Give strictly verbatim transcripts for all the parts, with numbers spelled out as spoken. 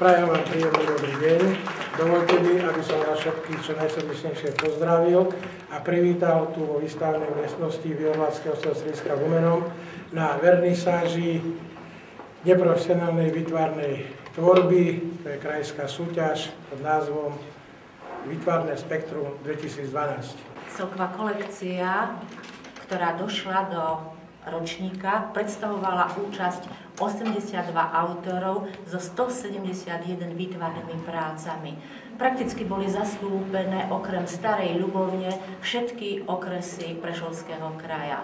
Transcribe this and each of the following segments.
Prajem vám príjemný dobrý deň. Dovolte mi, aby som vás všetkých čo najsrdečnejšie pozdravil a privítal tu vo výstavnej miestnosti Viohradského strediska Humenom na vernisáži neprofesionálnej výtvarnej tvorby. To je krajská súťaž pod názvom Výtvarné spektrum dvetisícdvanásť. Celková kolekcia, ktorá došla do ročníka, predstavovala účasť osemdesiatdva autorov so stosedemdesiatjeden výtvarnými prácami. Prakticky boli zastúpené okrem Starej Ľubovne všetky okresy Prešovského kraja.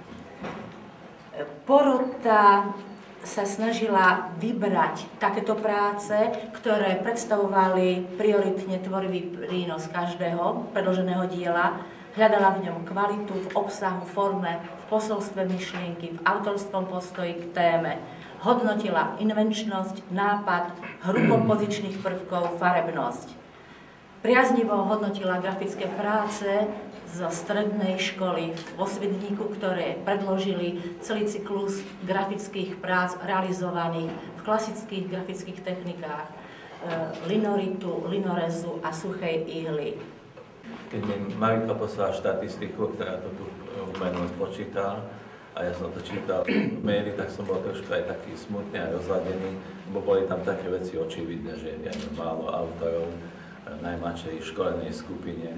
Porota sa snažila vybrať takéto práce, ktoré predstavovali prioritne tvorivý prínos každého predloženého diela, hľadala v ňom kvalitu, v obsahu, forme, v posolstve myšlienky, v autorskom postoji k téme. Hodnotila invenčnosť, nápad, hru kompozičných prvkov, farebnosť. Priaznivo hodnotila grafické práce zo strednej školy vo Svidníku, ktoré predložili celý cyklus grafických prác realizovaných v klasických grafických technikách linoritu, linorezu a suchej ihly. Keď mi Marika poslala štatistiku, ktorá to tu umeno spočítala, a ja som to čítal v maili, tak som bol trošku aj taký smutný a rozladený, lebo boli tam také veci očividné, že je málo autorov v najmladšej školenej skupine,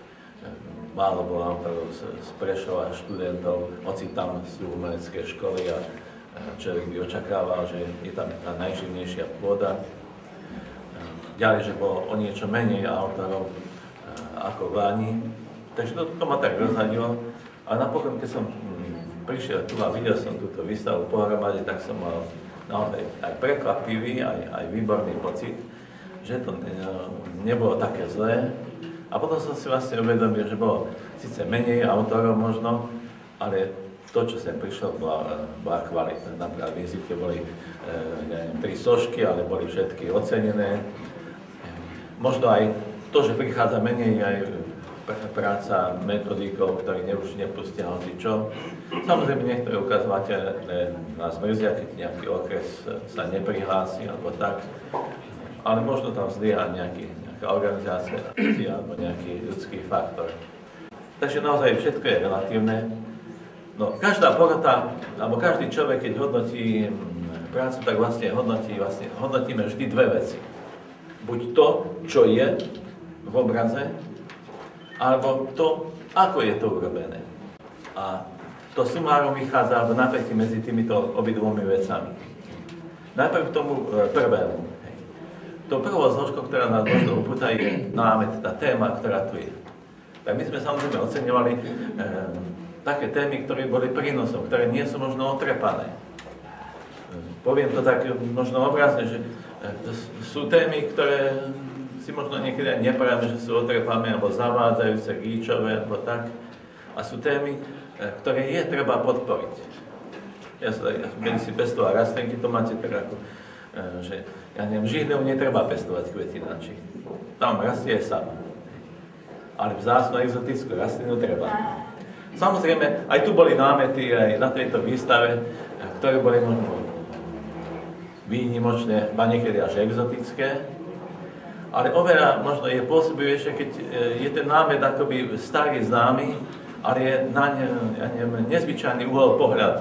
málo bolo autorov z, z Prešova, študentov, hoci tam sú umelecké školy a človek by očakával, že je tam tá najživnejšia pôda. Ďalej, že bolo o niečo menej autorov ako v Lani. Takže to, to ma tak rozhadilo. A napokon, keď som prišiel tu a videl som túto výstavu pohromade, tak som mal naozaj aj prekvapivý, aj, aj výborný pocit, že to nebolo také zlé. A potom som si vlastne uvedomil, že bolo síce menej autorov možno, ale to, čo sem prišlo, bola, bola kvalita. Napríklad v vizitke boli neviem, tri sošky, ale boli všetky ocenené. Možno aj to, že prichádza menej aj práca metodikov, ktorí už nepustia hoci čo. Samozrejme, niektoré ukazovatele nás mrzia, keď nejaký okres sa neprihlási alebo tak, ale možno tam zlyhá nejaký, nejaká organizácia alebo nejaký ľudský faktor. Takže naozaj všetko je relatívne. No, každá porota, alebo každý človek, keď hodnotí prácu, tak vlastne hodnotí, vlastne hodnotíme vždy dve veci. Buď to, čo je v obraze, alebo to, ako je to urobené. A to sumárom vychádza v napätí medzi týmito obidvomi vecami. Najprv k tomu prvému. Hej. To prvou zložkou, ktorá nás možno upúta, je námet, tá téma, ktorá tu je. Tak my sme samozrejme oceňovali e, také témy, ktoré boli prínosom, ktoré nie sú možno otrepané. E, poviem to tak možno obrazne, že e, sú témy, ktoré si možno niekedy aj neprajeme, že sú otrepané alebo zavádzajúce, gíčové alebo tak. A sú témy, ktoré je treba podporiť. Ja som keď si pestoval rastlinky, to máte tak ako, že ja neviem, žihľov netreba pestovať kvetinači. Tam rastie sama. Ale vzácnu exotickú rastlinu treba. Samozrejme, aj tu boli námety aj na tejto výstave, ktoré boli možno výnimočné, a niekedy až exotické. Ale oveľa možno je pôsobivejšie, keď je ten námet akoby starý známy, ale je na ne, ja neviem, nezvyčajný uhol pohľadu.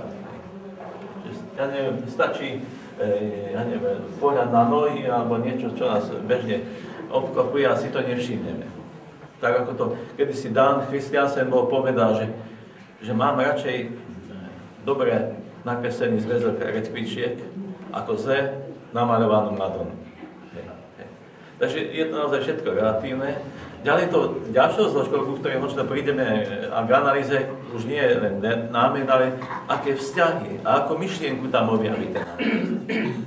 Ja neviem, stačí ja neviem, pohľad na nohy alebo niečo, čo nás bežne obklopuje a si to nevšimneme. Tak ako to kedysi Dan Christiansen bol povedal, že, že mám radšej dobre nakreslený zväzok rekvičiek ako zle namaľovanú Madonu. Takže je to naozaj všetko relatívne. Ďalej to ďalšou zložkou, ku ktorej možno prídeme a k analýze, už nie je len námen, ale aké vzťahy a ako myšlienku tam objaví ten námen.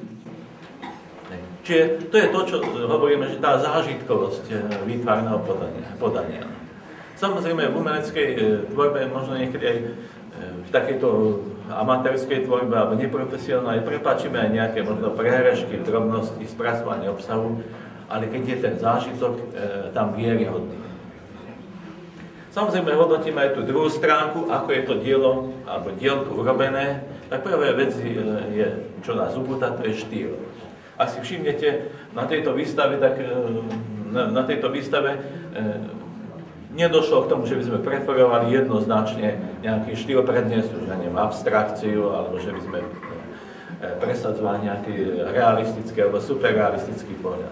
Čiže to je to, čo hovoríme, že tá zážitkovosť výtvarného podania. podania. Samozrejme v umeleckej tvorbe, možno niekedy aj v takejto amatérskej tvorbe alebo neprofesionálnej prepáčime aj nejaké možno prehrešky, drobnosti, spracovanie obsahu, ale keď je ten zážitok e, tam vieryhodný. Samozrejme hodnotíme aj tú druhú stránku, ako je to dielo alebo dielko urobené. Tak prvé vec je, čo nás upúta, to je štýl. Ak si všimnete, na tejto výstave, tak na, na tejto výstave e, nedošlo k tomu, že by sme preferovali jednoznačne nejaký štýl predniesu, že neviem, abstrakciu, alebo že by sme e, presadzovali nejaký realistický alebo superrealistický pohľad.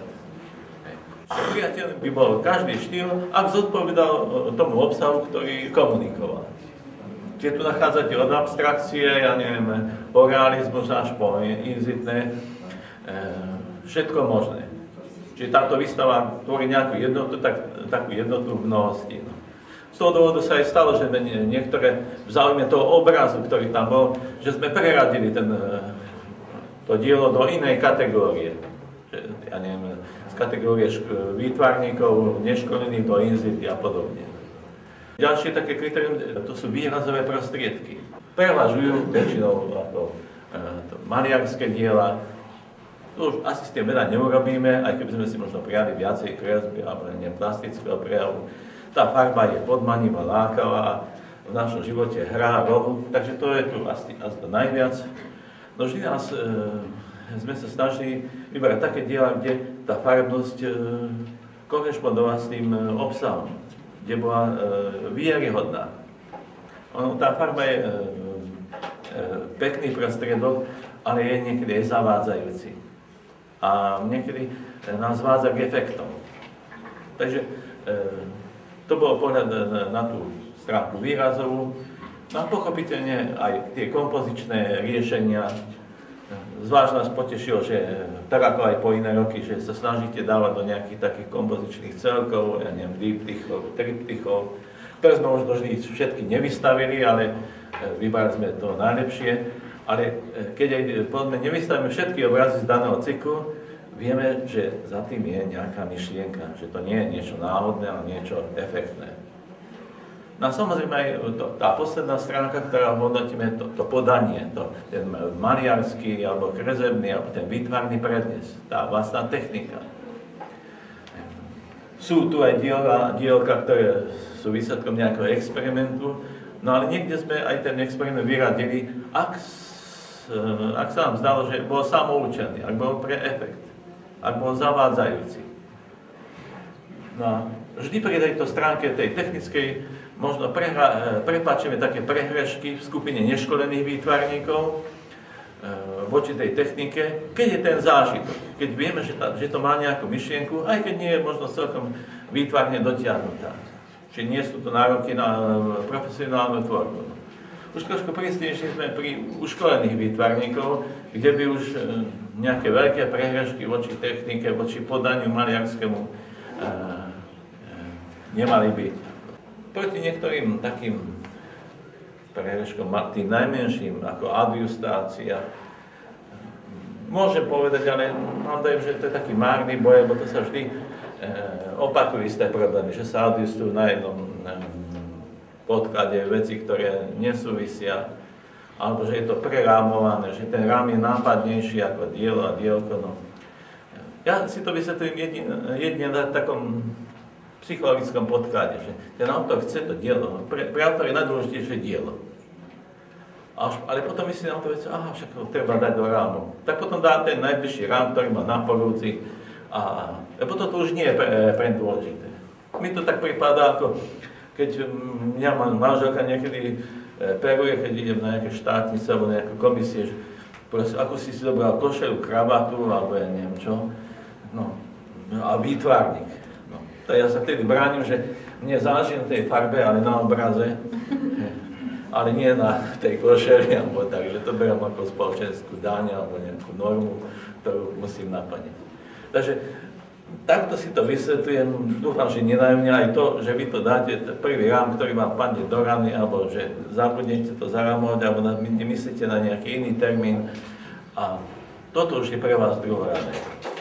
Priateľ by bol každý štýl, ak zodpovedal tomu obsahu, ktorý komunikoval. Čiže tu nachádzate od abstrakcie, ja neviem, po realizmus až po inzitné, e, všetko možné. Čiže táto výstava tvorí nejakú jednotu, tak, takú jednotu v mnohosti. No. Z toho dôvodu sa aj stalo, že niektoré v záujme toho obrazu, ktorý tam bol, že sme preradili ten, to dielo do inej kategórie. Že, ja neviem, z kategórie výtvarníkov, neškolených do inzity a podobne. Ďalšie také kritérium, to sú výrazové prostriedky. Prevažujú väčšinou ako e, maliarské diela. To už asi s tým veľa neurobíme, aj keby sme si možno prijali viacej kresby alebo neviem, plastického prejavu. Tá farba je podmanivá, lákavá, v našom živote hrá rolu, takže to je tu asi, asi to najviac. No vždy nás e, sme sa snažili vybrať také diela, kde tá farbnosť e, korešpondovala s tým e, obsahom, kde bola e, vieryhodná. Ono, tá farba je e, e, pekný prostriedok, ale je niekedy aj zavádzajúci. A niekedy nás zvádza k efektom. Takže e, to bol pohľad na, na tú stránku výrazovú. No a pochopiteľne aj tie kompozičné riešenia. Zvlášť nás potešilo, že tak ako aj po iné roky, že sa snažíte dávať do nejakých takých kompozičných celkov, ja neviem, diptychov, triptychov, ktoré sme možno vždy všetky nevystavili, ale vybrali sme to najlepšie. Ale keď aj povedzme, nevystavíme všetky obrazy z daného cyklu, vieme, že za tým je nejaká myšlienka, že to nie je niečo náhodné, ale niečo efektné. No a samozrejme aj to, tá posledná stránka, ktorá hodnotíme, to, to podanie, to, ten maliarský, alebo kresebný, alebo ten výtvarný prednes, tá vlastná technika. Sú tu aj dielka, dielka, ktoré sú výsledkom nejakého experimentu, no ale niekde sme aj ten experiment vyradili, ak ak sa nám zdalo, že bol samoučený, ak bol pre efekt, ak bol zavádzajúci. No, vždy pri tejto stránke tej technickej možno prehra, prepáčime také prehrešky v skupine neškolených výtvarníkov e, voči tej technike, keď je ten zážitok, keď vieme, že, tá, že to má nejakú myšlienku, aj keď nie je možno celkom výtvarne dotiahnutá. Čiže nie sú to nároky na profesionálnu tvorbu. Už trošku prísnejšie sme pri uškolených výtvarníkov, kde by už nejaké veľké prehrešky voči technike, voči podaniu maliarskému e, e, nemali byť. Proti niektorým takým prehreškom, tým najmenším, ako adjustácia, môžem povedať, ale mám dojem, že to je taký márny boj, lebo to sa vždy e, opakujú isté problémy, že sa adjustujú na jednom e, podklade veci, ktoré nesúvisia, alebo že je to prerámované, že ten rám je nápadnejší ako dielo a dielko. No. Ja si to vysvetlím jedine, jedine na takom psychologickom podklade, že ten autor chce to dielo, pre, pre autor je najdôležitejšie dielo. Až, ale potom myslí na to veci, aha, však ho treba dať do rámu. Tak potom dá ten najbližší rám, ktorý má na porúdzi, a, a potom to už nie je pre, pre dôležité. Mi to tak prípada ako keď mňa manželka niekedy peruje, keď idem na nejaké štátnice alebo nejaké komisie, že proste, ako si si zobral košelu, kravatu, alebo ja neviem čo, no, a výtvarník. No, to ja sa vtedy bránim, že mne záleží na tej farbe, ale na obraze, ale nie na tej košeli, alebo tak, že to beriem ako spoločenskú daň, alebo nejakú normu, ktorú musím naplniť. Takže takto si to vysvetľujem, dúfam, že nenájomne aj to, že vy to dáte, prvý rám, ktorý vám padne do rany, alebo že zabudnete to zarámovať, alebo nemyslíte na nejaký iný termín. A toto už je pre vás druhoradé.